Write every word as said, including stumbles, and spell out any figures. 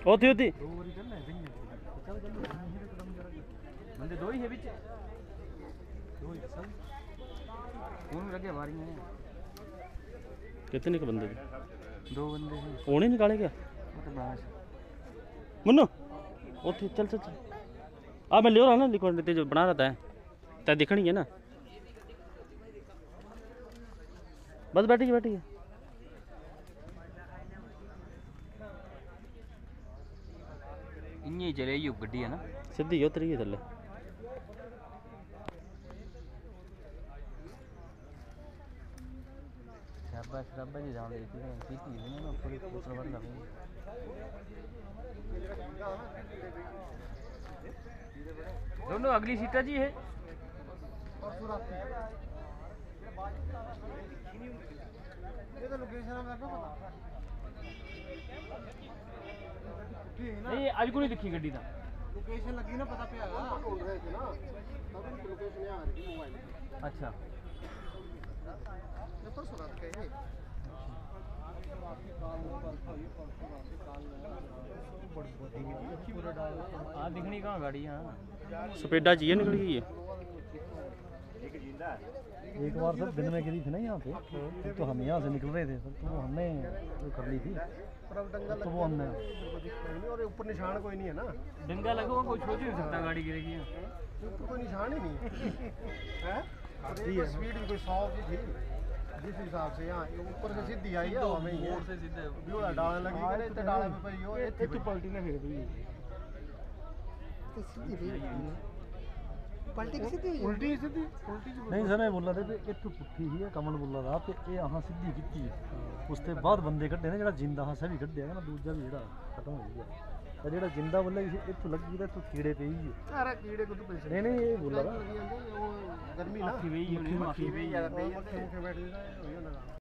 ओती ओती दो बारी चलना है सही है चल चल एकदम जरा बंदे दो ही है बीच दो ही सब कौन लगे बारी में कितने के बंदे दो बंदे हैं ओने निकाले क्या वो तो बड़ा मुन्नो ओती चल चल चल आ मैं ले रहा ना लिखो जो बना रहा था तय दिखनी है ना बस बैठी बैठी इन्हीं चले यू गड्डी है ना सीधी उतरी है थल्ले शाबाश शाबाश जी जान लेती है सीधी है ना पूरी पूरा बंद है दोनों अगली सीटा जी है ये तो लोकेशन हम लगा पता नहीं आज को नहीं दिखी गड्डी दा लोकेशन लगी ना पता पे आगा ढूंढ रहे थे ना तब लोकेशन आ रही मोबाइल अच्छा ये पर सुरात के है आ दिखनी कहां गाड़ी हां सपेडा चाहिए निकल गई है एक बार सर दिन में गिरी थी ना यहाँ पे तो हम यहाँ से निकल रहे थे सर तो वो हमने वो कर ली थी तो वो हमने और ऊपर निशान कोई नहीं है ना डंगा लगा हुआ कोई छोड़ नहीं सकता गाड़ी गिरेगी ऊपर कोई निशान ही नहीं है स्पीड भी कोई सौ की थी जिस हिसाब से यहाँ ऊपर से सीधी आई है हमें मोड़ से सीधे व्यू डालने लगी करे तो डाले पे पई हो ये तो पलटी ना फिर भी तो सीधी भी पलटी की सीधी उल्टी सीधी उल्टी नहीं सर मैं बोल रहा था कि इतु पुट्ठी ही है कमल बोल रहा था कि ये यहाँ सीधी कीती उसके बाद बंदे कड्डे ने जेड़ा जिंदा हां सभी कड्डे ना दूजा भी जेड़ा खत्म हो गया और जेड़ा जिंदा बोले इतु लगी था तो कीड़े पे ही अरे कीड़े को तो पैसे नहीं नहीं ये बोल रहा गर्मी ना मक्खी भी मक्खी भी ज्यादा पे मक्खी बैठ